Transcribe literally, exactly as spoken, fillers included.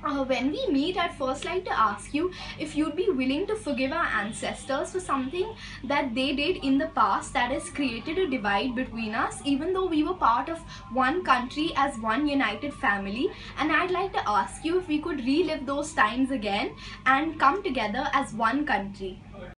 Uh, when we meet, I'd first like to ask you if you'd be willing to forgive our ancestors for something that they did in the past that has created a divide between us, even though we were part of one country as one united family. And I'd like to ask you if we could relive those times again and come together as one country.